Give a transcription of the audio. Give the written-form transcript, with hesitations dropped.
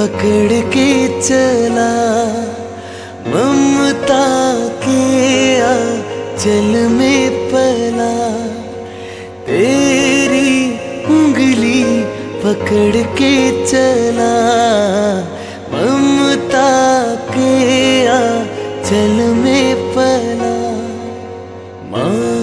पकड़ के चला, ममता के आंचल में पला। तेरी उंगली पकड़ के चला, ममता के आंचल में पला।